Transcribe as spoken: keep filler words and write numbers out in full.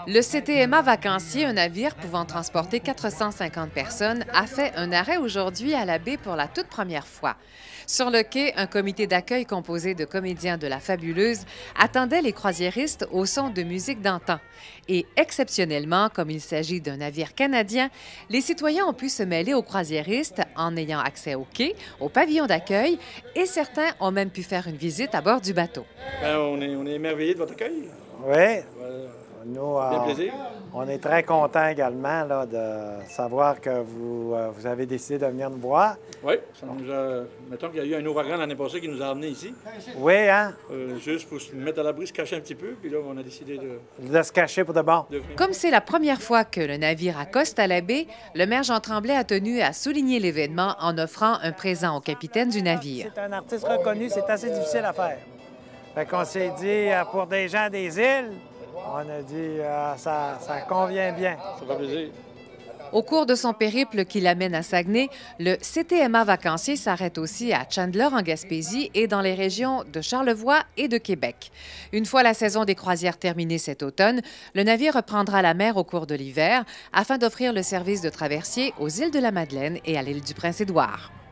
Le C T M A Vacancier, un navire pouvant transporter quatre cent cinquante personnes, a fait un arrêt aujourd'hui à la baie pour la toute première fois. Sur le quai, un comité d'accueil composé de comédiens de la Fabuleuse attendait les croisiéristes au son de musique d'antan. Et exceptionnellement, comme il s'agit d'un navire canadien, les citoyens ont pu se mêler aux croisiéristes en ayant accès au quai, au pavillon d'accueil, et certains ont même pu faire une visite à bord du bateau. Bien, on est, on est émerveillés de votre accueil. Oui. Voilà. Nous, Bien euh, plaisir. on est très contents également là, de savoir que vous, euh, vous avez décidé de venir nous voir. Oui, ça nous a... Mettons qu'il y a eu un ouragan l'année passée qui nous a amenés ici, Oui, hein? euh, juste pour se mettre à l'abri, se cacher un petit peu, puis là, on a décidé de, De se cacher pour de bon. de venir. Comme c'est la première fois que le navire accoste à la baie, le maire Jean Tremblay a tenu à souligner l'événement en offrant un présent au capitaine du navire. C'est un artiste reconnu, c'est assez difficile à faire. Fait qu'on s'est dit, euh, pour des gens des îles, on a dit, euh, ça, ça convient bien. Ça fait plaisir. Au cours de son périple qui l'amène à Saguenay, le C T M A Vacancier s'arrête aussi à Chandler en Gaspésie et dans les régions de Charlevoix et de Québec. Une fois la saison des croisières terminée cet automne, le navire reprendra la mer au cours de l'hiver afin d'offrir le service de traversier aux îles de la Madeleine et à l'île du Prince-Édouard.